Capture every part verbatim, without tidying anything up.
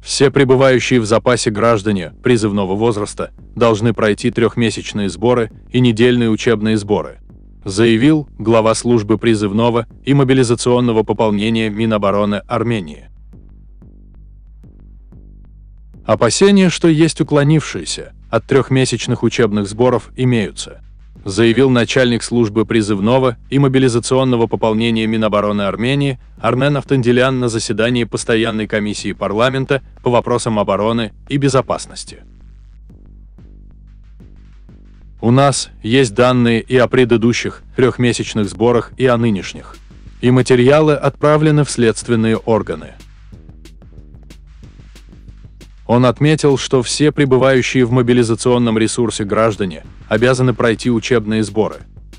Все пребывающие в запасе граждане призывного возраста должны пройти трехмесячные сборы и недельные учебные сборы, заявил глава службы призывного и мобилизационного пополнения Минобороны Армении. Опасения, что есть уклонившиеся от трехмесячных учебных сборов, имеются, заявил начальник службы призывного и мобилизационного пополнения Минобороны Армении Армен Автандилян на заседании Постоянной комиссии парламента по вопросам обороны и безопасности. У нас есть данные и о предыдущих трехмесячных сборах, и о нынешних, и материалы отправлены в следственные органы. Он отметил, что все пребывающие в мобилизационном ресурсе граждане обязаны пройти учебные сборы.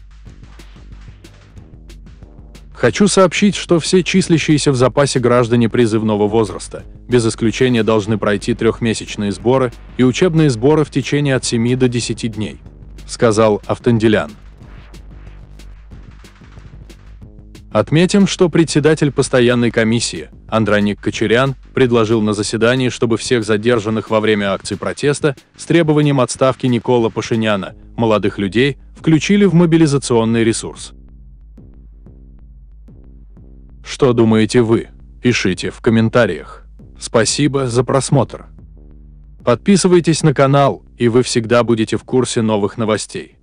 Хочу сообщить, что все числящиеся в запасе граждане призывного возраста без исключения должны пройти трехмесячные сборы и учебные сборы в течение от семи до десяти дней, сказал Автандилян. Отметим, что председатель постоянной комиссии Андроник Кочерян предложил на заседании, чтобы всех задержанных во время акций протеста с требованием отставки Никола Пашиняна, молодых людей, включили в мобилизационный ресурс. Что думаете вы? Пишите в комментариях. Спасибо за просмотр. Подписывайтесь на канал, и вы всегда будете в курсе новых новостей.